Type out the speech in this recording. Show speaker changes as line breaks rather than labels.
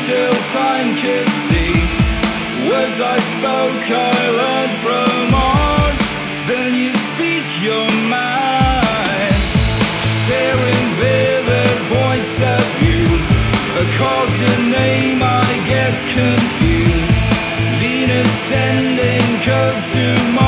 till time could see. Words I spoke I learned from Oz. Then you speak your mind, sharing vivid points of view. I called your name, I get confused. Venus sending code to Mars.